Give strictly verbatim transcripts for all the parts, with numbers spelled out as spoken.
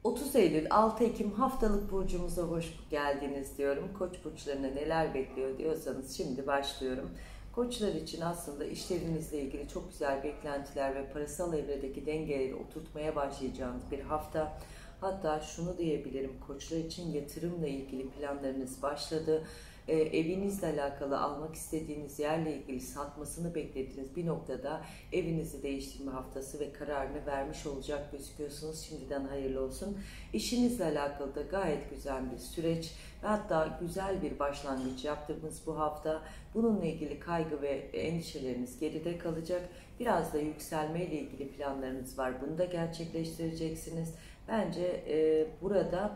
otuz Eylül altı Ekim haftalık burcumuza hoş geldiniz diyorum. Koç burçlarına neler bekliyor diyorsanız şimdi başlıyorum. Koçlar için aslında işlerinizle ilgili çok güzel beklentiler ve parasal evredeki dengeleri oturtmaya başlayacağınız bir hafta. Hatta şunu diyebilirim, koçlar için yatırımla ilgili planlarınız başladı. E, evinizle alakalı almak istediğiniz yerle ilgili satmasını beklediğiniz bir noktada evinizi değiştirme haftası ve kararını vermiş olacak gözüküyorsunuz. Şimdiden hayırlı olsun. İşinizle alakalı da gayet güzel bir süreç ve hatta güzel bir başlangıç yaptığımız bu hafta. Bununla ilgili kaygı ve endişeleriniz geride kalacak. Biraz da yükselmeyle ilgili planlarınız var. Bunu da gerçekleştireceksiniz. Bence e, burada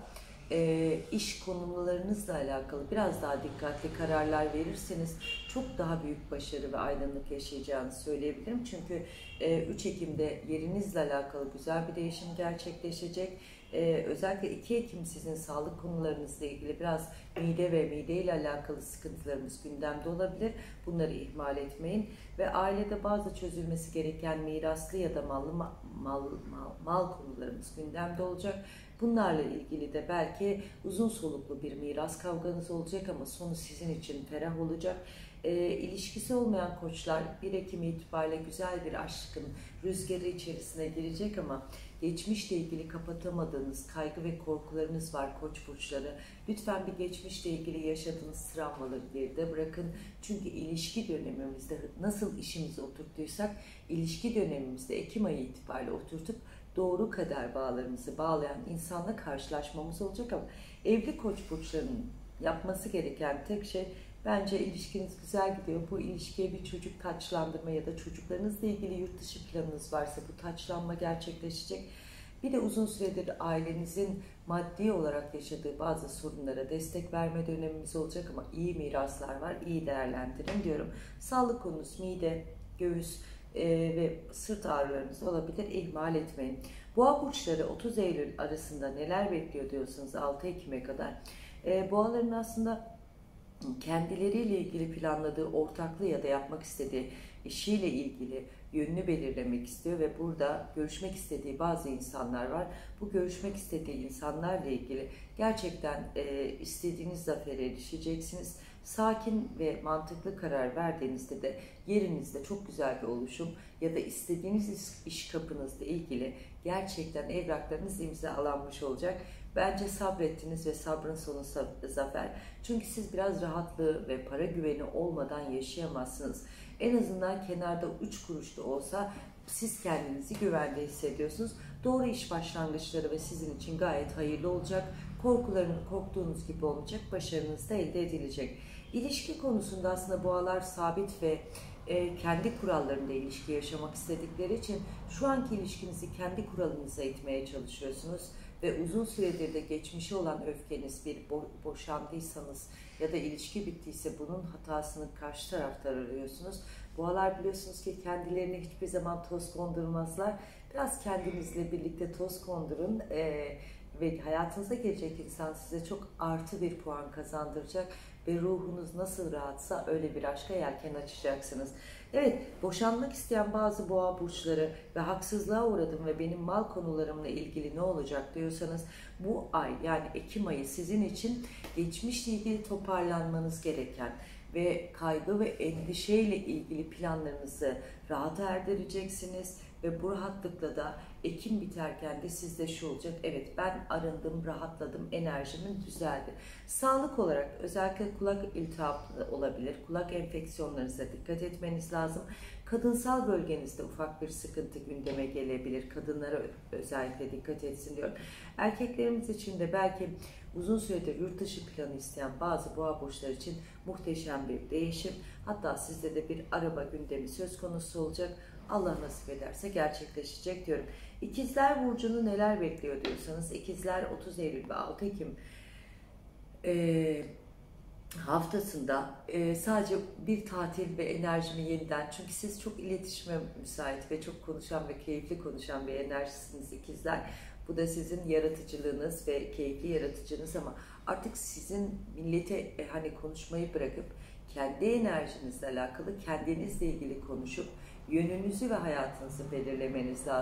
e, iş konularınızla alakalı biraz daha dikkatli kararlar verirseniz çok daha büyük başarı ve aydınlık yaşayacağınızı söyleyebilirim. Çünkü e, üç Ekim'de yerinizle alakalı güzel bir değişim gerçekleşecek. Ee, özellikle iki Ekim sizin sağlık konularınızla ilgili biraz mide ve mide ile alakalı sıkıntılarımız gündemde olabilir. Bunları ihmal etmeyin. Ve ailede bazı çözülmesi gereken miraslı ya da mallı, mal, mal, mal konularımız gündemde olacak. Bunlarla ilgili de belki uzun soluklu bir miras kavganız olacak ama sonu sizin için ferah olacak. E, ilişkisi olmayan koçlar bir Ekim itibariyle güzel bir aşkın rüzgarı içerisine girecek ama geçmişle ilgili kapatamadığınız kaygı ve korkularınız var koç burçları. Lütfen bir geçmişle ilgili yaşadığınız travmaları geride bırakın. Çünkü ilişki dönemimizde nasıl işimizi oturttuysak ilişki dönemimizde Ekim ayı itibariyle oturtup doğru kader bağlarımızı bağlayan insanla karşılaşmamız olacak ama evli koç burçlarının yapması gereken tek şey, bence ilişkiniz güzel gidiyor. Bu ilişkiye bir çocuk taçlandırma ya da çocuklarınızla ilgili yurt dışı planınız varsa bu taçlanma gerçekleşecek. Bir de uzun süredir ailenizin maddi olarak yaşadığı bazı sorunlara destek verme dönemimiz olacak ama iyi miraslar var, iyi değerlendirin diyorum. Sağlık konusu mide, göğüs e, ve sırt ağrılarınız olabilir, ihmal etmeyin. Boğa burçları otuz Eylül arasında neler bekliyor diyorsanız altı Ekim'e kadar. E, boğaların aslında kendileriyle ilgili planladığı ortaklığı ya da yapmak istediği işiyle ilgili yönünü belirlemek istiyor ve burada görüşmek istediği bazı insanlar var. Bu görüşmek istediği insanlarla ilgili gerçekten e, istediğiniz zafere erişeceksiniz. Sakin ve mantıklı karar verdiğinizde de yerinizde çok güzel bir oluşum ya da istediğiniz iş kapınızla ilgili gerçekten evraklarınız imzalanmış olacak. Bence sabrettiniz ve sabrın sonu zafer. Çünkü siz biraz rahatlığı ve para güveni olmadan yaşayamazsınız. En azından kenarda üç kuruş da olsa siz kendinizi güvende hissediyorsunuz. Doğru iş başlangıçları ve sizin için gayet hayırlı olacak. Korkularını korktuğunuz gibi olmayacak. Başarınız da elde edilecek. İlişki konusunda aslında boğalar sabit ve e, kendi kurallarında ilişki yaşamak istedikleri için şu anki ilişkinizi kendi kuralınıza itmeye çalışıyorsunuz. Ve uzun süredir de geçmişe olan öfkeniz, bir bo boşandıysanız ya da ilişki bittiyse bunun hatasını karşı tarafta arıyorsunuz. Boğalar biliyorsunuz ki kendilerine hiçbir zaman toz kondurmazlar. Biraz kendinizle birlikte toz kondurun ee, ve hayatınıza gelecek insan size çok artı bir puan kazandıracak ve ruhunuz nasıl rahatsa öyle bir aşka yelken açacaksınız. Evet, boşanmak isteyen bazı boğa burçları ve haksızlığa uğradım ve benim mal konularımla ilgili ne olacak diyorsanız bu ay, yani Ekim ayı sizin için geçmişle ilgili toparlanmanız gereken ve kaygı ve endişeyle ilgili planlarınızı rahata erdireceksiniz ve bu rahatlıkla da Ekim biterken de sizde şu olacak: evet, ben arındım, rahatladım, enerjimin düzeldi. Sağlık olarak özellikle kulak iltihaplı olabilir, kulak enfeksiyonlarınıza dikkat etmeniz lazım. Kadınsal bölgenizde ufak bir sıkıntı gündeme gelebilir, kadınlara özellikle dikkat etsin diyorum. Erkeklerimiz için de belki uzun süredir yurt dışı planı isteyen bazı boğa burçları için muhteşem bir değişim. Hatta sizde de bir araba gündemi söz konusu olacak. Allah nasip ederse gerçekleşecek diyorum. İkizler burcunu neler bekliyor diyorsanız, İkizler otuz Eylül ve altı Ekim e, haftasında e, sadece bir tatil ve enerjimi yeniden, çünkü siz çok iletişime müsait ve çok konuşan ve keyifli konuşan bir enerjisiniz ikizler. Bu da sizin yaratıcılığınız ve keyifli yaratıcınız ama artık sizin millete e, hani konuşmayı bırakıp kendi enerjinizle alakalı kendinizle ilgili konuşup yönünüzü ve hayatınızı belirlemeniz lazım.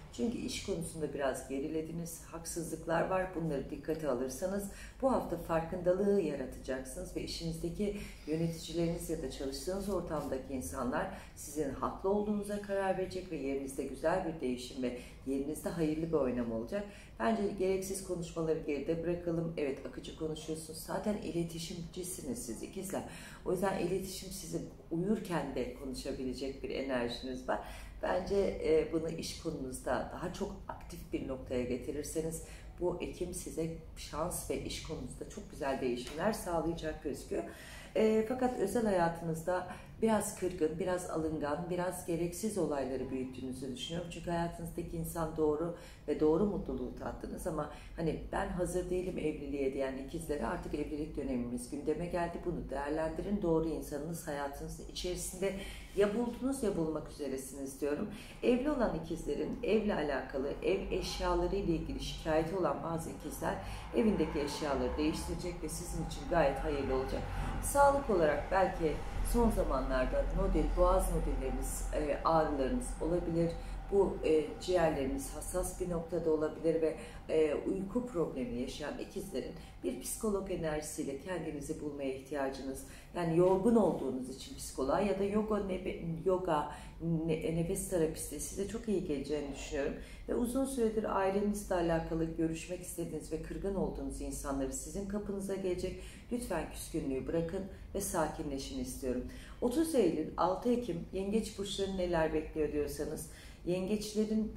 Çünkü iş konusunda biraz gerilediniz, haksızlıklar var. Bunları dikkate alırsanız bu hafta farkındalığı yaratacaksınız ve işinizdeki yöneticileriniz ya da çalıştığınız ortamdaki insanlar sizin haklı olduğunuza karar verecek ve yerinizde güzel bir değişim ve yerinizde hayırlı bir oynama olacak. Bence gereksiz konuşmaları geride bırakalım. Evet, akıcı konuşuyorsunuz. Zaten iletişimcisiniz siz ikizler. O yüzden iletişim sizin uyurken de konuşabilecek bir enerjiniz var. Bence e, bunu iş konunuzda daha çok aktif bir noktaya getirirseniz bu Ekim size şans ve iş konusunda çok güzel değişimler sağlayacak gözüküyor. E, fakat özel hayatınızda biraz kırgın, biraz alıngan, biraz gereksiz olayları büyüttüğünüzü düşünüyorum. Çünkü hayatınızdaki insan doğru ve doğru mutluluğu tattınız ama hani ben hazır değilim evliliğe diyen ikizlere artık evlilik dönemimiz gündeme geldi. Bunu değerlendirin. Doğru insanınız hayatınızın içerisinde ya buldunuz ya bulmak üzeresiniz diyorum. Evli olan ikizlerin evle alakalı, ev eşyaları ile ilgili şikayeti olan bazı ikizler evindeki eşyaları değiştirecek ve sizin için gayet hayırlı olacak. Sağlık olarak belki son zamanlarda nodül, boğaz nodülleriniz, e, ağrılarınız olabilir. Bu e, ciğerleriniz hassas bir noktada olabilir ve e, uyku problemi yaşayan ikizlerin bir psikolog enerjisiyle kendinizi bulmaya ihtiyacınız, yani yorgun olduğunuz için psikoloğa ya da yoga, nebe, yoga ne, nefes terapisti size çok iyi geleceğini düşünüyorum. Ve uzun süredir ailenizle alakalı görüşmek istediğiniz ve kırgın olduğunuz insanları sizin kapınıza gelecek. Lütfen küskünlüğü bırakın ve sakinleşin istiyorum. otuz Eylül, altı Ekim yengeç burçlarını neler bekliyor diyorsanız, yengeçlerin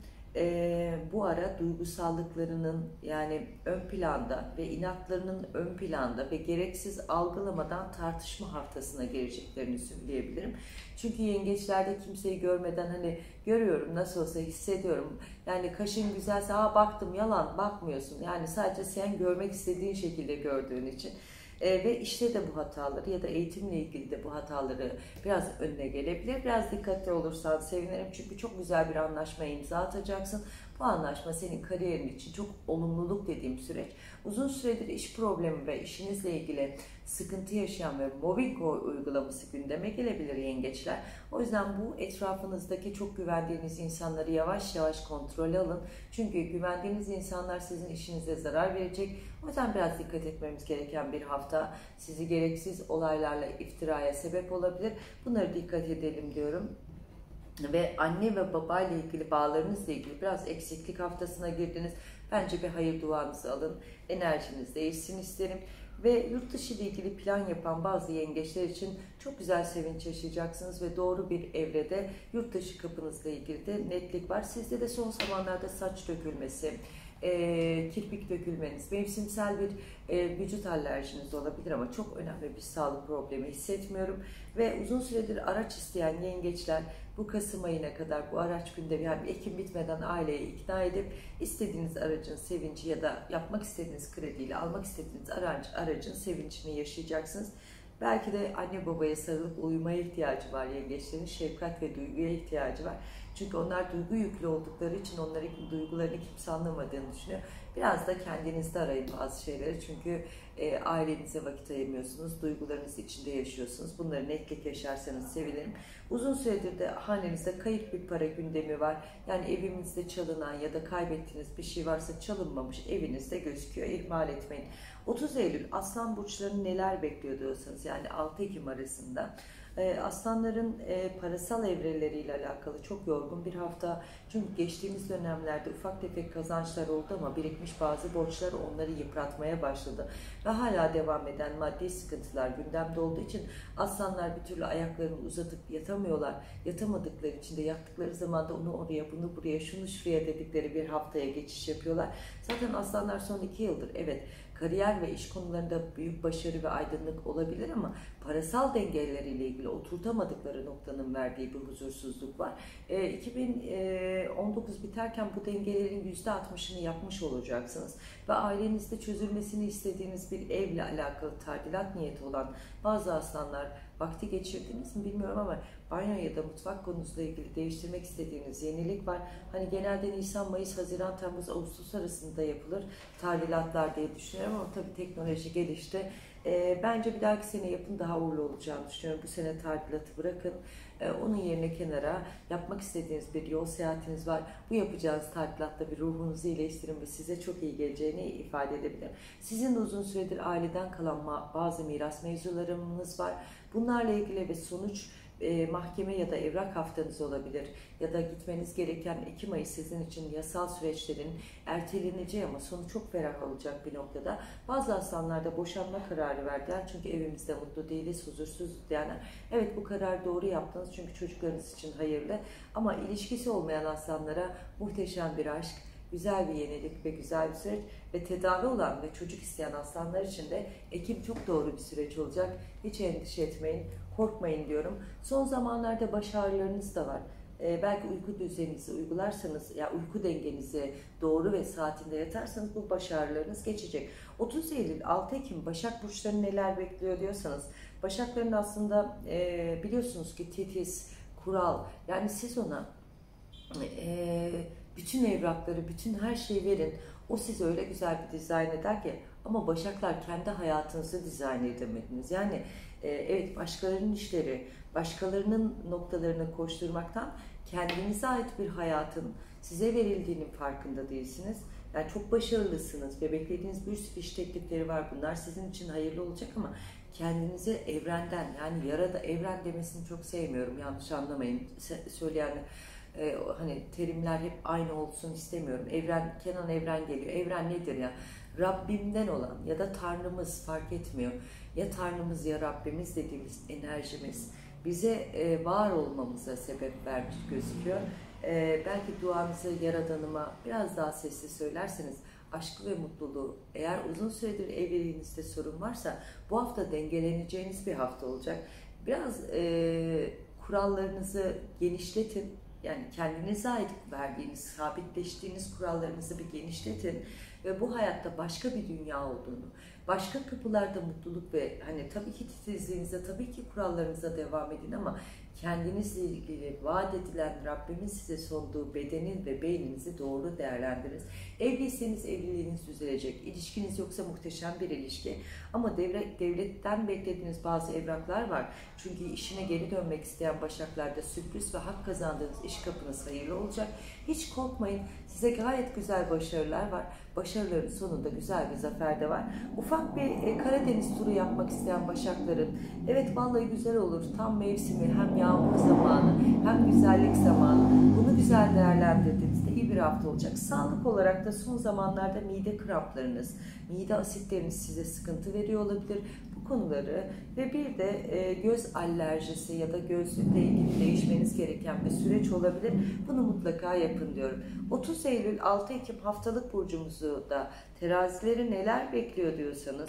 e, bu ara duygusallıklarının yani ön planda ve inatlarının ön planda ve gereksiz algılamadan tartışma haftasına gireceklerini söyleyebilirim. Çünkü yengeçlerde kimseyi görmeden hani görüyorum, nasıl olsa hissediyorum. Yani kaşın güzelse aa baktım, yalan bakmıyorsun. Yani sadece sen görmek istediğin şekilde gördüğün için. E, ve işte de bu hataları ya da eğitimle ilgili de bu hataları biraz önüne gelebilir. Biraz dikkatli olursan sevinirim çünkü çok güzel bir anlaşmaya imza atacaksın. Bu anlaşma senin kariyerin için çok olumluluk dediğim süreç. Uzun süredir iş problemi ve işinizle ilgili sıkıntı yaşayan ve mobbing uygulaması gündeme gelebilir yengeçler. O yüzden bu etrafınızdaki çok güvendiğiniz insanları yavaş yavaş kontrol alın. Çünkü güvendiğiniz insanlar sizin işinize zarar verecek. O yüzden biraz dikkat etmemiz gereken bir hafta. Sizi gereksiz olaylarla iftiraya sebep olabilir. Bunları dikkat edelim diyorum. Ve anne ve baba ile ilgili bağlarınızla ilgili biraz eksiklik haftasına girdiniz. Bence bir hayır duanızı alın. Enerjiniz değişsin isterim. Ve yurt dışı ile ilgili plan yapan bazı yengeçler için çok güzel sevinç yaşayacaksınız ve doğru bir evrede yurt dışı kapınızla ilgili de netlik var. Sizde de son zamanlarda saç dökülmesi, e, kirpik dökülmeniz, mevsimsel bir e, vücut alerjiniz olabilir ama çok önemli bir sağlık problemi hissetmiyorum. Ve uzun süredir araç isteyen yengeçler bu Kasım ayına kadar bu araç gündemi, yani Ekim bitmeden aileyi ikna edip istediğiniz aracın sevinci ya da yapmak istediğiniz krediyle almak istediğiniz araç, aracın sevincini yaşayacaksınız. Belki de anne babaya sarılıp uyumaya ihtiyacı var yengeçlerin, şefkat ve duyguya ihtiyacı var. Çünkü onlar duygu yüklü oldukları için onların duygularını kimse anlamadığını düşünüyor. Biraz da kendinizde arayın bazı şeyleri çünkü e, ailenize vakit ayırmıyorsunuz, duygularınız içinde yaşıyorsunuz. Bunları netlik yaşarsanız sevinirim. Uzun süredir de hanenizde kayıp bir para gündemi var. Yani evinizde çalınan ya da kaybettiğiniz bir şey varsa çalınmamış evinizde gözüküyor. İhmal etmeyin. otuz Eylül Aslan burçlarını neler bekliyor diyorsanız, yani altı Ekim arasında Aslanların parasal evreleriyle alakalı çok yorgun bir hafta. Çünkü geçtiğimiz dönemlerde ufak tefek kazançlar oldu ama birikmiş bazı borçlar onları yıpratmaya başladı. Ve hala devam eden maddi sıkıntılar gündemde olduğu için aslanlar bir türlü ayaklarını uzatıp yatamıyorlar. Yatamadıkları için de yattıkları zaman da onu oraya, bunu buraya, şunu şuraya dedikleri bir haftaya geçiş yapıyorlar. Zaten aslanlar son iki yıldır evet kariyer ve iş konularında büyük başarı ve aydınlık olabilir ama parasal dengeleriyle ilgili oturtamadıkları noktanın verdiği bir huzursuzluk var. E, iki bin on dokuz biterken bu dengelerin yüzde altmışını yapmış olacaksınız ve ailenizde çözülmesini istediğiniz bir evle alakalı tadilat niyeti olan bazı aslanlar vakti geçirdiniz mi bilmiyorum ama banyo ya da mutfak konusuyla ilgili değiştirmek istediğiniz yenilik var. Hani genelde Nisan, Mayıs, Haziran, Temmuz, Ağustos arasında yapılır tadilatlar diye düşünüyorum ama tabii teknoloji gelişti. E, bence bir dahaki sene yapın, daha uğurlu olacağını düşünüyorum. Bu sene tadilatı bırakın. E, onun yerine kenara yapmak istediğiniz bir yol seyahatiniz var. Bu yapacağınız tadilatla bir ruhunuzu iyileştirin ve size çok iyi geleceğini ifade edebilir. Sizin de uzun süredir aileden kalan bazı miras mevzularınız var. Bunlarla ilgili ve sonuç E, mahkeme ya da evrak haftanız olabilir ya da gitmeniz gereken Ekim ayı sizin için yasal süreçlerin erteleneceği ama sonu çok ferah olacak bir noktada. Bazı aslanlarda boşanma kararı verdiler çünkü evimizde mutlu değiliz, huzursuzuz diyenler. Evet, bu kararı doğru yaptınız çünkü çocuklarınız için hayırlı, ama ilişkisi olmayan aslanlara muhteşem bir aşk, güzel bir yenilik ve güzel bir süreç ve tedavi olan ve çocuk isteyen aslanlar için de Ekim çok doğru bir süreç olacak. Hiç endişe etmeyin, korkmayın diyorum. Son zamanlarda baş ağrılarınız da var. Ee, belki uyku düzeninizi uygularsanız, ya uyku dengenizi doğru ve saatinde yatarsanız bu baş ağrılarınız geçecek. otuz Eylül altı Ekim Başak Burçlarını neler bekliyor diyorsanız, Başakların aslında e, biliyorsunuz ki titiz, kural, yani siz ona e, bütün evrakları, bütün her şeyi verin. O size öyle güzel bir dizayn eder ki, ama Başaklar kendi hayatınızı dizayn edemediniz. Yani e, evet, başkalarının işleri, başkalarının noktalarını koşturmaktan kendinize ait bir hayatın size verildiğinin farkında değilsiniz. Yani çok başarılısınız ve beklediğiniz bir sürü iş teklifleri var. Bunlar sizin için hayırlı olacak ama kendinize evrenden, yani yarada, evren demesini çok sevmiyorum, yanlış anlamayın. Söyleyen Ee, hani terimler hep aynı olsun istemiyorum. Evren, Kenan Evren geliyor. Evren nedir ya? Rabbimden olan ya da Tanrımız, fark etmiyor. Ya Tanrımız ya Rabbimiz dediğimiz enerjimiz bize e, var olmamıza sebep vermiş gözüküyor. E, belki duanızı Yaradanıma biraz daha sesli söylerseniz, aşkı ve mutluluğu, eğer uzun süredir evliliğinizde sorun varsa bu hafta dengeleneceğiniz bir hafta olacak. Biraz e, kurallarınızı genişletin. Yani kendinize ait verdiğiniz, sabitleştiğiniz kurallarınızı bir genişletin ve bu hayatta başka bir dünya olduğunu, başka kapılarda mutluluk ve hani tabii ki titizliğinize, tabii ki kurallarınıza devam edin ama kendinizle ilgili vaat edilen Rabbimin size sunduğu bedenin ve beyninizi doğru değerlendiriniz. Evliyseniz evliliğiniz düzelecek. İlişkiniz yoksa muhteşem bir ilişki. Ama devlet, devletten beklediğiniz bazı evraklar var. Çünkü işine geri dönmek isteyen Başaklarda sürpriz ve hak kazandığınız iş kapınız hayırlı olacak. Hiç korkmayın. Size gayet güzel başarılar var. Başarıların sonunda güzel bir zafer de var. Ufak bir Karadeniz turu yapmak isteyen Başakların, evet vallahi güzel olur. Tam mevsimi, hem yağmur zamanı hem güzellik zamanı. Bunu güzel değerlendirdiğinizde iyi bir hafta olacak. Sağlık olarak da son zamanlarda mide kramplarınız, mide asitleriniz size sıkıntı veriyor olabilir. Bu konuları ve bir de e, göz alerjisi ya da gözlükle ilgili değişmeniz gereken bir süreç olabilir. Bunu mutlaka yapın diyorum. otuz Eylül altı Ekim haftalık burcumuzu da, terazileri neler bekliyor diyorsanız,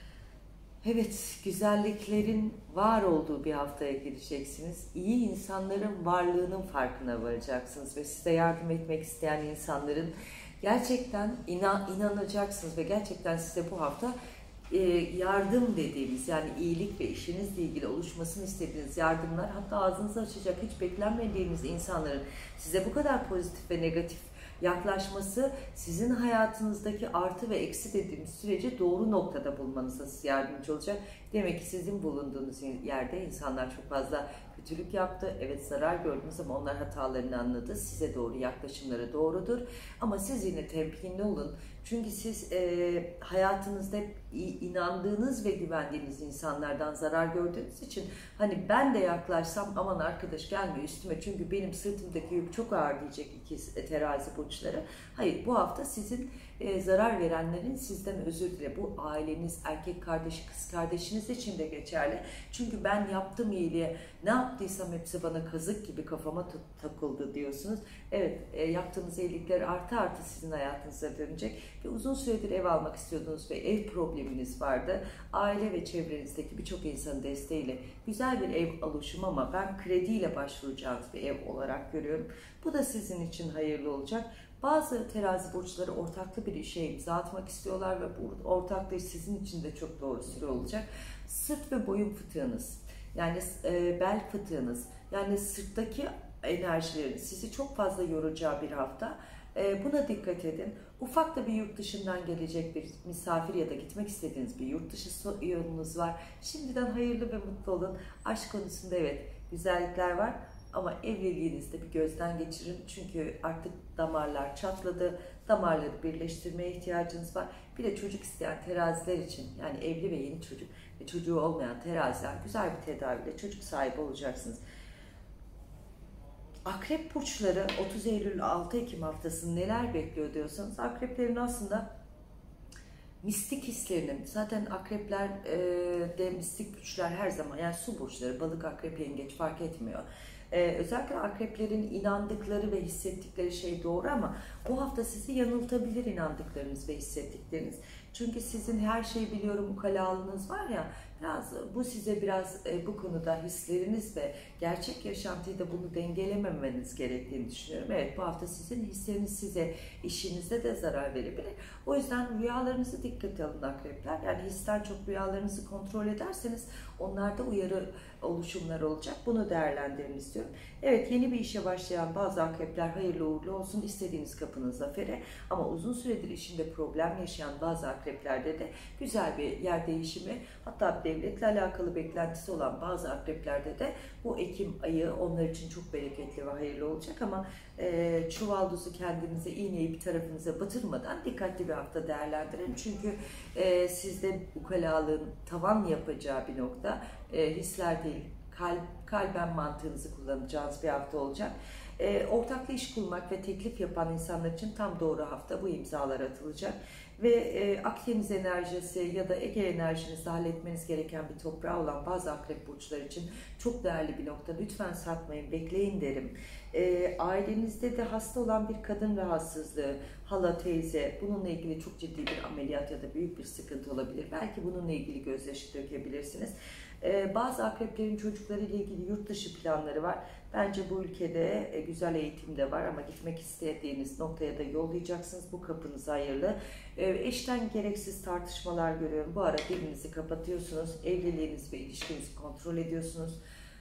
evet, güzelliklerin var olduğu bir haftaya gireceksiniz. İyi insanların varlığının farkına varacaksınız ve size yardım etmek isteyen insanların gerçekten inan, inanacaksınız ve gerçekten size bu hafta e, yardım dediğimiz, yani iyilik ve işinizle ilgili oluşmasını istediğiniz yardımlar, hatta ağzınızı açacak hiç beklenmediğiniz insanların size bu kadar pozitif ve negatif yaklaşması sizin hayatınızdaki artı ve eksi dediğimiz süreci doğru noktada bulmanıza yardımcı olacak. Demek ki sizin bulunduğunuz yerde insanlar çok fazla kötülük yaptı. Evet, zarar gördünüz ama onlar hatalarını anladı. Size doğru yaklaşımları doğrudur. Ama siz yine temkinli olun. Çünkü siz e, hayatınızda inandığınız ve güvendiğiniz insanlardan zarar gördüğünüz için hani ben de yaklaşsam aman arkadaş gelme üstüme çünkü benim sırtımdaki yük çok ağır diyecek iki terazi burçları. Hayır, bu hafta sizin e, zarar verenlerin sizden özür dile. Bu aileniz, erkek kardeşi, kız kardeşiniz için de geçerli. Çünkü ben yaptım iyiliğe, ne yaptıysam hepsi bana kazık gibi kafama takıldı diyorsunuz. Evet, e, yaptığınız iyilikler artı artı sizin hayatınıza dönecek. Ve uzun süredir ev almak istiyordunuz ve ev probleminiz vardı. Aile ve çevrenizdeki birçok insanın desteğiyle güzel bir ev oluşumu ama ben krediyle başvuracağınız bir ev olarak görüyorum. Bu da sizin için hayırlı olacak. Bazı terazi burçları ortaklı bir işe imza atmak istiyorlar ve bu ortaklığı sizin için de çok doğru süre olacak. Sırt ve boyun fıtığınız, yani e, bel fıtığınız, yani sırttaki enerjilerin sizi çok fazla yoracağı bir hafta. Buna dikkat edin. Ufak da bir yurt dışından gelecek bir misafir ya da gitmek istediğiniz bir yurt dışı yolunuz var. Şimdiden hayırlı ve mutlu olun. Aşk konusunda evet güzellikler var ama evliliğinizde bir gözden geçirin. Çünkü artık damarlar çatladı. Damarları birleştirmeye ihtiyacınız var. Bir de çocuk isteyen teraziler için, yani evli ve yeni çocuk ve çocuğu olmayan teraziler, güzel bir tedaviyle çocuk sahibi olacaksınız. Akrep burçları otuz Eylül altı Ekim haftası neler bekliyor diyorsanız, akreplerin aslında mistik hislerinin, zaten akrepler e, de mistik güçler her zaman, yani su burçları, balık, akrep, yengeç fark etmiyor. Ee, özellikle akreplerin inandıkları ve hissettikleri şey doğru ama bu hafta sizi yanıltabilir inandıklarınız ve hissettikleriniz. Çünkü sizin her şeyi biliyorum ukalalığınız var ya, biraz bu size biraz e, bu konuda hisleriniz ve gerçek yaşantıyı da bunu dengelememeniz gerektiğini düşünüyorum. Evet, bu hafta sizin hisleriniz size işinizde de zarar verebilir. O yüzden rüyalarınızı dikkate alın akrepler. Yani histen çok rüyalarınızı kontrol ederseniz onlarda uyarı oluşumlar olacak. Bunu değerlendirin istiyorum. Evet, yeni bir işe başlayan bazı akrepler hayırlı uğurlu olsun. İstediğiniz kapının zaferi. Ama uzun süredir işinde problem yaşayan bazı akreplerde de güzel bir yer değişimi, hatta devletle alakalı beklentisi olan bazı akreplerde de bu Ekim ayı onlar için çok bereketli ve hayırlı olacak ama e, çuvalduzu kendinize, iğneyi bir tarafınıza batırmadan dikkatli bir hafta değerlendirin. Çünkü e, sizde ukalalığın tavan yapacağı bir nokta, e, hisler değil, kalp, kalben mantığınızı kullanacağınız bir hafta olacak. E, ortaklı iş kurmak ve teklif yapan insanlar için tam doğru hafta, bu imzalar atılacak. Ve e, Akdeniz enerjisi ya da Ege enerjinizde halletmeniz gereken bir toprağı olan bazı akrep burçları için çok değerli bir nokta. Lütfen satmayın, bekleyin derim. E, ailenizde de hasta olan bir kadın rahatsızlığı, hala, teyze, bununla ilgili çok ciddi bir ameliyat ya da büyük bir sıkıntı olabilir. Belki bununla ilgili gözyaşı dökebilirsiniz. Ee, bazı akreplerin çocukları ile ilgili yurt dışı planları var. Bence bu ülkede e, güzel eğitim de var ama gitmek istediğiniz noktaya da yollayacaksınız. Bu kapınız hayırlı. Ee, eşten gereksiz tartışmalar görüyorum. Bu ara dilinizi kapatıyorsunuz. Evliliğiniz ve ilişkinizi kontrol ediyorsunuz.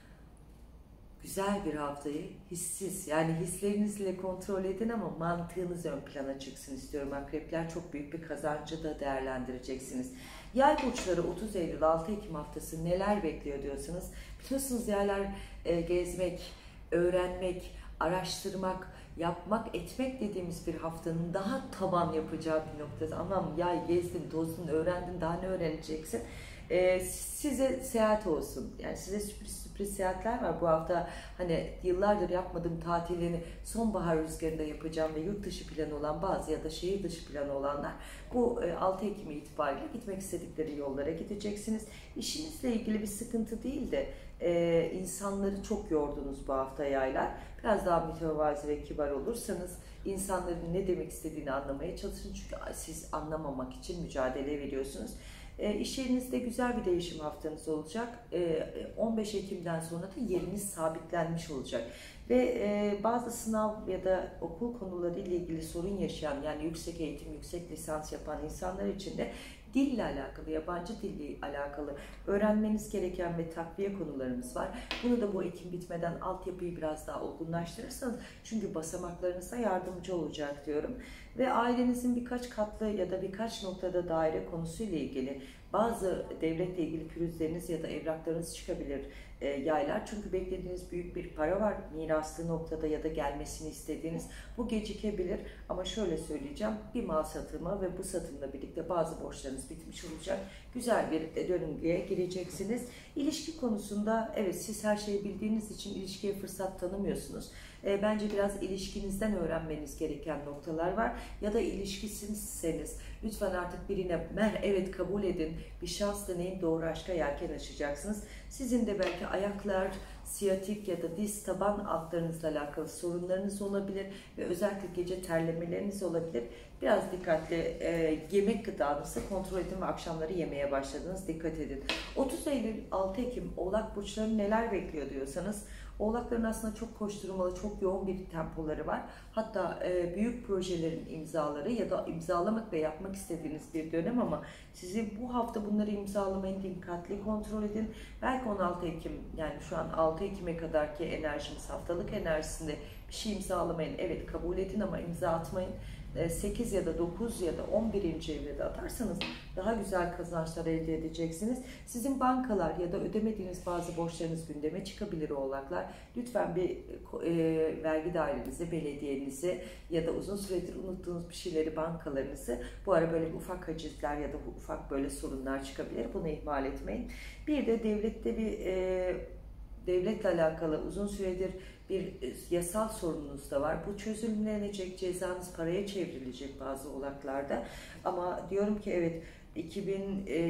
Güzel bir haftayı hissiz, yani hislerinizle kontrol edin ama mantığınız ön plana çıksın istiyorum akrepler. Çok büyük bir kazancı da değerlendireceksiniz. Yay burçları otuz Eylül altı Ekim haftası neler bekliyor diyorsanız, biliyorsunuz yaylar e, gezmek, öğrenmek, araştırmak, yapmak, etmek dediğimiz bir haftanın daha taban yapacağı bir noktası. Aman yay, gezdin, tozdun, öğrendin, daha ne öğreneceksin? Ee, size seyahat olsun. Yani size sürpriz sürpriz seyahatler var bu hafta. Hani yıllardır yapmadığım tatillerini sonbahar rüzgarında yapacağım ve yurt dışı planı olan bazı ya da şehir dışı planı olanlar bu altı Ekim itibariyle gitmek istedikleri yollara gideceksiniz. İşinizle ilgili bir sıkıntı değil de e, insanları çok yordunuz bu hafta yaylar. Biraz daha mütevazi ve kibar olursanız insanların ne demek istediğini anlamaya çalışın. Çünkü siz anlamamak için mücadele veriyorsunuz. E, iş yerinizde güzel bir değişim haftanız olacak. E, on beş Ekim'den sonra da yeriniz sabitlenmiş olacak. Ve e, bazı sınav ya da okul konuları ile ilgili sorun yaşayan, yani yüksek eğitim, yüksek lisans yapan insanlar için de dille alakalı, yabancı dille alakalı öğrenmeniz gereken ve takviye konularımız var. Bunu da bu Ekim bitmeden altyapıyı biraz daha olgunlaştırırsanız, çünkü basamaklarınıza yardımcı olacak diyorum. Ve ailenizin birkaç katlı ya da birkaç noktada daire konusuyla ilgili bazı devletle ilgili pürüzleriniz ya da evraklarınız çıkabilir e, yaylar. Çünkü beklediğiniz büyük bir para var miraslı noktada ya da gelmesini istediğiniz. Bu gecikebilir ama şöyle söyleyeceğim, bir mal satımı ve bu satımla birlikte bazı borçlarınız bitmiş olacak. Güzel bir döngüye gireceksiniz. İlişki konusunda evet, siz her şeyi bildiğiniz için ilişkiye fırsat tanımıyorsunuz. E, bence biraz ilişkinizden öğrenmeniz gereken noktalar var. Ya da ilişkisizseniz lütfen artık birine mer evet kabul edin, bir şans deneyin, doğru aşka yelken açacaksınız. Sizin de belki ayaklar, siyatik ya da diz taban altlarınızla alakalı sorunlarınız olabilir ve özellikle gece terlemeleriniz olabilir. Biraz dikkatli e, yemek gıdanızı kontrol edin ve akşamları yemeye başladınız, dikkat edin. otuz Eylül altı Ekim Oğlak burçlarını neler bekliyor diyorsanız, Oğlakların aslında çok koşturmalı, çok yoğun bir tempoları var. Hatta e, büyük projelerin imzaları ya da imzalamak ve yapmak istediğiniz bir dönem ama sizi bu hafta bunları imzalamayın, dikkatli kontrol edin. Belki on altı Ekim, yani şu an altı Ekim'e kadarki enerjimiz, haftalık enerjisinde bir şey imzalamayın. Evet, kabul edin ama imza atmayın. sekiz ya da dokuz ya da on birinci evre de atarsanız daha güzel kazançlar elde edeceksiniz. Sizin bankalar ya da ödemediğiniz bazı borçlarınız gündeme çıkabilir oğlaklar. Lütfen bir e, vergi dairenizi, belediyenizi ya da uzun süredir unuttuğunuz bir şeyleri, bankalarınızı, bu ara böyle bir ufak hacizler ya da ufak böyle sorunlar çıkabilir. Bunu ihmal etmeyin. Bir de devlette bir e, devletle alakalı uzun süredir bir yasal sorununuz da var. Bu çözümlenecek, cezanız paraya çevrilecek bazı oğlaklarda. Ama diyorum ki evet, iki bin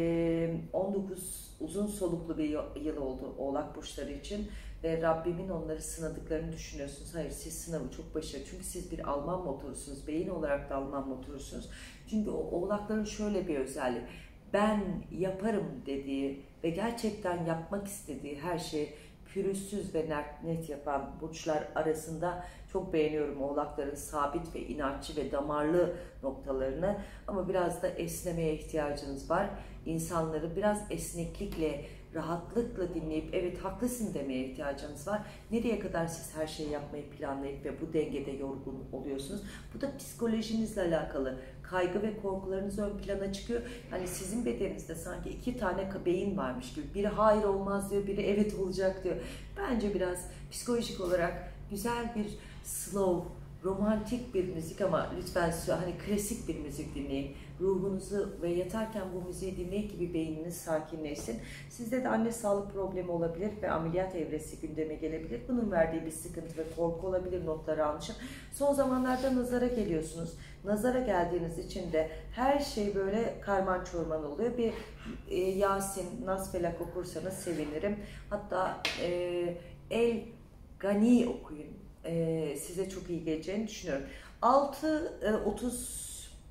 on dokuz uzun soluklu bir yıl oldu oğlak burçları için ve Rabbimin onları sınadıklarını düşünüyorsunuz. Hayır, siz sınavı çok başarılı. Çünkü siz bir Alman motorusunuz. Beyin olarak da Alman motorusunuz. Çünkü o oğlakların şöyle bir özelliği. Ben yaparım dediği ve gerçekten yapmak istediği her şeyi pürüzsüz ve net yapan burçlar arasında çok beğeniyorum oğlakların sabit ve inatçı ve damarlı noktalarını. Ama biraz da esnemeye ihtiyacınız var. İnsanları biraz esneklikle, rahatlıkla dinleyip evet haklısın demeye ihtiyacınız var. Nereye kadar siz her şeyi yapmayı planlayıp ve bu dengede yorgun oluyorsunuz? Bu da psikolojinizle alakalı. Kaygı ve korkularınız ön plana çıkıyor. Hani sizin bedeninizde sanki iki tane beyin varmış gibi. Biri hayır olmaz diyor, biri evet olacak diyor. Bence biraz psikolojik olarak güzel bir slow, romantik bir müzik ama lütfen hani klasik bir müzik dinleyin. Ruhunuzu ve yatarken bu müziği dinleyin ki bir beyniniz sakinleşsin. Sizde de anne sağlık problemi olabilir ve ameliyat evresi gündeme gelebilir. Bunun verdiği bir sıkıntı ve korku olabilir, notları almışım. Son zamanlarda nazara geliyorsunuz. Nazara geldiğiniz için de her şey böyle karman çorman oluyor. Bir e, Yasin, Nas Felak okursanız sevinirim. Hatta e, El Gani okuyun. E, size çok iyi geleceğini düşünüyorum. altı otuz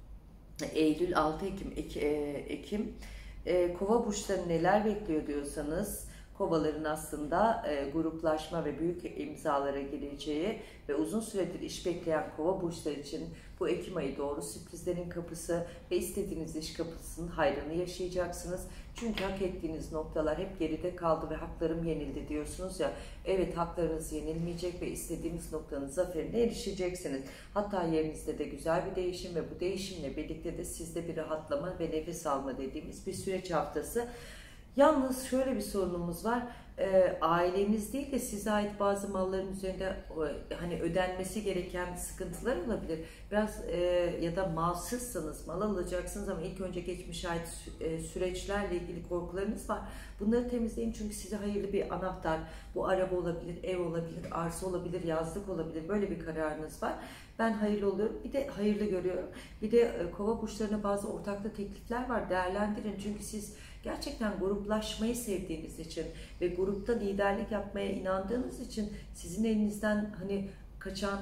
Eylül, altı Ekim, Ekim e, Kova burçları neler bekliyor diyorsanız, kovaların aslında e, gruplaşma ve büyük imzalara gireceği ve uzun süredir iş bekleyen kova burçları için bu Ekim ayı doğru sürprizlerin kapısı ve istediğiniz iş kapısının hayrını yaşayacaksınız. Çünkü hak ettiğiniz noktalar hep geride kaldı ve haklarım yenildi diyorsunuz ya. Evet, haklarınız yenilmeyecek ve istediğiniz noktanın zaferine erişeceksiniz. Hatta yerinizde de güzel bir değişim ve bu değişimle birlikte de sizde bir rahatlama ve nefes alma dediğimiz bir süreç haftası. Yalnız şöyle bir sorunumuz var. E, aileniz değil de size ait bazı malların üzerinde e, hani ödenmesi gereken sıkıntılar olabilir. Biraz e, ya da malsızsanız, mal alacaksınız ama ilk önce geçmişe ait e, süreçlerle ilgili korkularınız var. Bunları temizleyin çünkü size hayırlı bir anahtar, bu araba olabilir, ev olabilir, arsa olabilir, yazlık olabilir. Böyle bir kararınız var. Ben hayırlı oluyorum. Bir de hayırlı görüyorum. Bir de e, kova burçlarına bazı ortaklı teklifler var. Değerlendirin çünkü siz gerçekten gruplaşmayı sevdiğiniz için ve grupta liderlik yapmaya inandığınız için sizin elinizden hani kaçan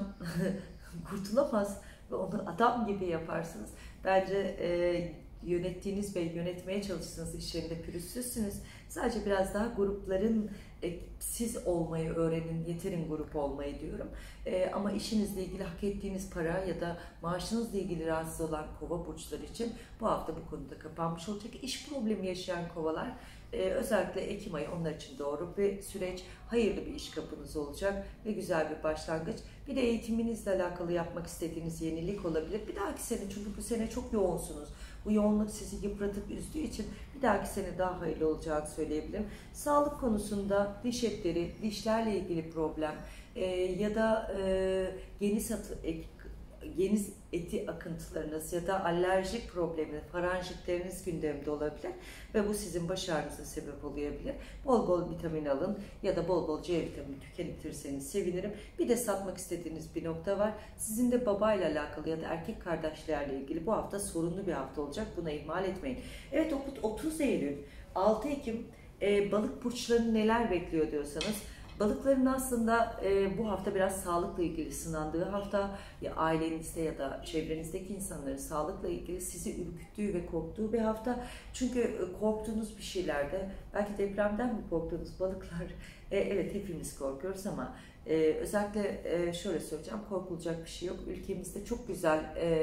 kurtulamaz ve onu adam gibi yaparsınız. Bence e, yönettiğiniz ve yönetmeye çalıştığınız iş yerinde pürüzsüzsünüz. Sadece biraz daha grupların e, siz olmayı öğrenin, yeterin grup olmayı diyorum. E, ama işinizle ilgili hak ettiğiniz para ya da maaşınızla ilgili rahatsız olan kova burçları için bu hafta bu konuda kapanmış olacak. İş problemi yaşayan kovalar, e, özellikle Ekim ayı onlar için doğru bir süreç. Hayırlı bir iş kapınız olacak ve güzel bir başlangıç. Bir de eğitiminizle alakalı yapmak istediğiniz yenilik olabilir. Bir dahaki sene, çünkü bu sene çok yoğunsunuz. Bu yoğunluk sizi yıpratıp üzdüğü için bir dahaki sene daha hayırlı olacağını söyleyebilirim. Sağlık konusunda diş etleri, dişlerle ilgili problem e, ya da e, geniz, atı, e, geniz eti akıntılarınız ya da alerjik problemi, faranjitleriniz gündemde olabilir ve bu sizin baş ağrınıza sebep olabilir. Bol bol vitamin alın ya da bol bol C vitamini tüketirseniz sevinirim. Bir de satmak istediğiniz bir nokta var. Sizin de babayla alakalı ya da erkek kardeşlerle ilgili bu hafta sorunlu bir hafta olacak. Buna ihmal etmeyin. Evet, otuz Eylül, altı Ekim e, balık burçlarını neler bekliyor diyorsanız, balıkların aslında e, bu hafta biraz sağlıkla ilgili sınandığı hafta, ya ailenizde ya da çevrenizdeki insanların sağlıkla ilgili sizi ürküttüğü ve korktuğu bir hafta. Çünkü e, korktuğunuz bir şeylerde, belki depremden mi korktuğunuz balıklar, e, evet hepimiz korkuyoruz ama e, özellikle e, şöyle söyleyeceğim, korkulacak bir şey yok. Ülkemizde çok güzel e,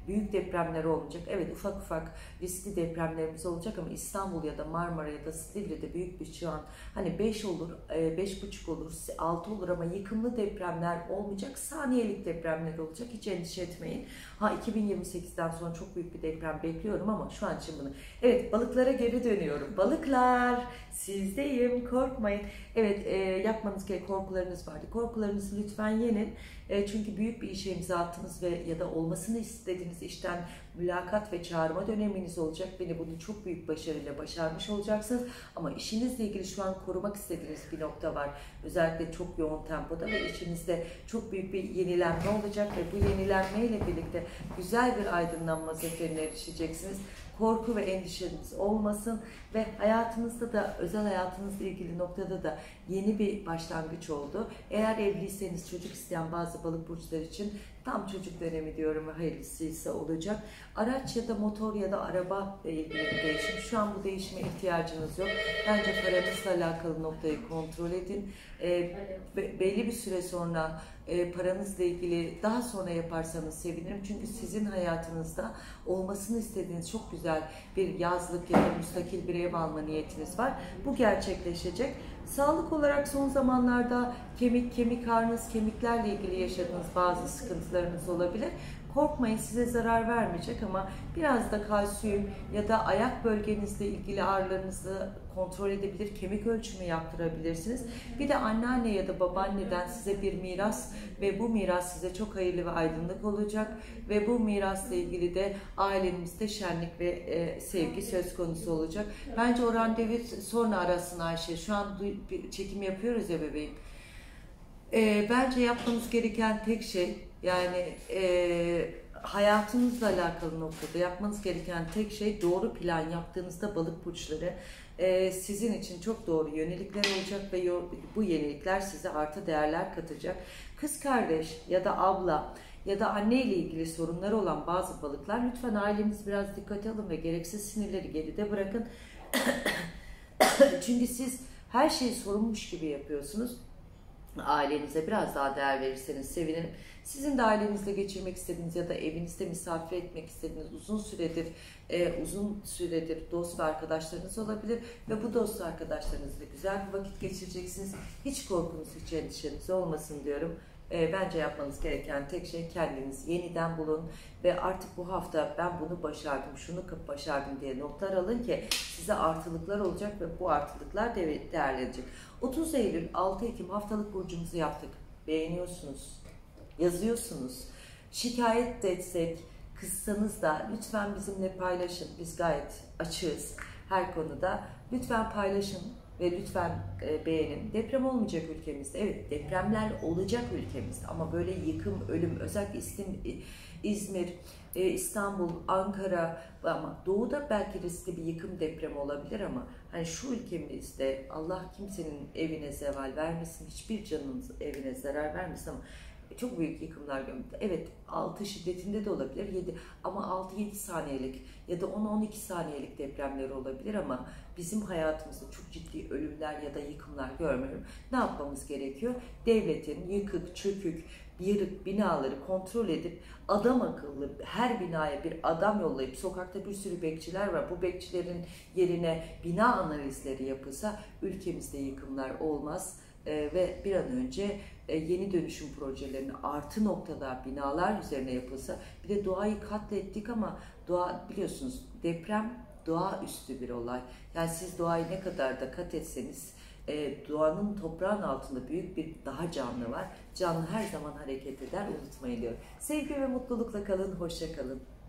Büyük depremler olmayacak. Evet, ufak ufak riskli depremlerimiz olacak ama İstanbul ya da Marmara ya da Silivri'de büyük bir şu an hani beş olur, beş buçuk olur, altı olur ama yıkımlı depremler olmayacak. Saniyelik depremler olacak. Hiç endişe etmeyin. Ha, iki bin yirmi sekizden sonra çok büyük bir deprem bekliyorum ama şu an için bunu. Evet, balıklara geri dönüyorum. Balıklar, sizdeyim, korkmayın. Evet, e, yapmanız gereken korkularınız vardı. Korkularınızı lütfen yenin. E, çünkü büyük bir işe imza attınız ve ya da olmasını istediğiniz işten mülakat ve çağırma döneminiz olacak. Beni bunu çok büyük başarıyla başarmış olacaksınız. Ama işinizle ilgili şu an korumak istediğiniz bir nokta var. Özellikle çok yoğun tempoda ve işinizde çok büyük bir yenilenme olacak ve bu yenilenmeyle birlikte güzel bir aydınlanma zaferine erişeceksiniz. Korku ve endişeniz olmasın ve hayatınızda da, özel hayatınızla ilgili noktada da yeni bir başlangıç oldu. Eğer evliyseniz, çocuk isteyen bazı balık burçları için tam çocuk dönemi diyorum ve hayırlısıysa olacak. Araç ya da motor ya da araba ile ilgili bir değişim. Şu an bu değişime ihtiyacınız yok. Bence paranızla alakalı noktayı kontrol edin. E, belli bir süre sonra e, paranızla ilgili daha sonra yaparsanız sevinirim. Çünkü sizin hayatınızda olmasını istediğiniz çok güzel bir yazlık ya da müstakil bir ev alma niyetiniz var. Bu gerçekleşecek. Sağlık olarak son zamanlarda kemik, kemik ağrınız, kemiklerle ilgili yaşadığınız bazı sıkıntılarınız olabilir. Korkmayın, size zarar vermeyecek ama biraz da kalsiyum ya da ayak bölgenizle ilgili ağrılarınızı kontrol edebilir, kemik ölçümü yaptırabilirsiniz. Bir de anneanne ya da babaanneden size bir miras ve bu miras size çok hayırlı ve aydınlık olacak ve bu mirasla ilgili de ailenizde şenlik ve e, sevgi söz konusu olacak. Bence o randevu sonra arasın Ayşe. Şu an bir çekim yapıyoruz ya bebeğim. E, bence yapmanız gereken tek şey, yani e, hayatınızla alakalı noktada yapmanız gereken tek şey, doğru plan yaptığınızda balık burçları e, sizin için çok doğru yönelikler olacak ve bu yenilikler size artı değerler katacak. Kız kardeş ya da abla ya da anne ile ilgili sorunları olan bazı balıklar, lütfen ailenizi biraz dikkate alın ve gereksiz sinirleri geride bırakın. Çünkü siz her şeyi sorummuş gibi yapıyorsunuz. Ailenize biraz daha değer verirseniz sevinirim. Sizin de ailenizle geçirmek istediğiniz ya da evinizde misafir etmek istediğiniz uzun süredir e, uzun süredir dost ve arkadaşlarınız olabilir ve bu dost arkadaşlarınızla güzel bir vakit geçireceksiniz. Hiç korkunuz, hiç endişeniz olmasın diyorum. E, bence yapmanız gereken tek şey, kendinizi yeniden bulun ve artık bu hafta ben bunu başardım, şunu başardım diye notlar alın ki size artılıklar olacak ve bu artılıklar değerlenecek. otuz Eylül altı Ekim haftalık burcumuzu yaptık. Beğeniyorsunuz, yazıyorsunuz. Şikayet de etsek, kızsanız da lütfen bizimle paylaşın. Biz gayet açığız her konuda. Lütfen paylaşın ve lütfen e, beğenin. Deprem olmayacak ülkemizde. Evet, depremler olacak ülkemizde ama böyle yıkım, ölüm, özellikle İzmir, e, İstanbul, Ankara ama doğuda belki riskli bir yıkım depremi olabilir ama hani şu ülkemizde Allah kimsenin evine zeval vermesin, hiçbir canın evine zarar vermesin ama çok büyük yıkımlar görmüş. Evet, altı şiddetinde de olabilir, yedi ama altı yedi saniyelik ya da on on iki saniyelik depremler olabilir ama bizim hayatımızda çok ciddi ölümler ya da yıkımlar görmüyorum. Ne yapmamız gerekiyor? Devletin yıkık, çökük, yarık binaları kontrol edip adam akıllı her binaya bir adam yollayıp, sokakta bir sürü bekçiler var. Bu bekçilerin yerine bina analizleri yapılsa ülkemizde yıkımlar olmaz. Ee, ve bir an önce e, yeni dönüşüm projelerinin artı noktalar, binalar üzerine yapılsa, bir de doğayı katlettik ama doğa, biliyorsunuz deprem doğaüstü bir olay. Yani siz doğayı ne kadar da kat etseniz e, doğanın toprağın altında büyük bir daha canlı var. Canlı her zaman hareket eder, unutmayın diyor. Sevgi ve mutlulukla kalın, hoşça kalın.